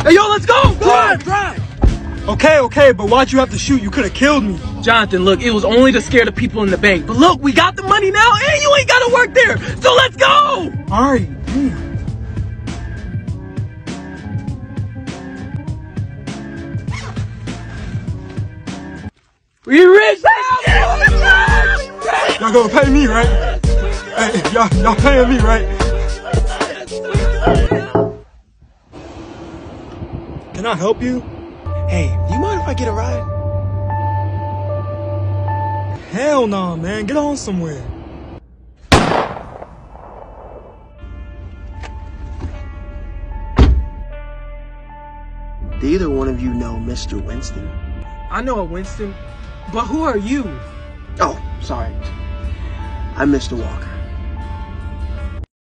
Hey, yo, let's go! Drive! Okay, but why'd you have to shoot? You could have killed me. Jonathan, look, it was only to scare the people in the bank. But look, we got the money now, and you ain't gotta work there. So let's go! All right, damn. We rich now! Y'all gonna pay me, right? Hey, y'all paying me, right? Can I help you? Hey, do you mind if I get a ride? Hell nah, man. Get on somewhere. Do either one of you know Mr. Winston? I know a Winston, but who are you? Oh, sorry. I'm Mr. Walker.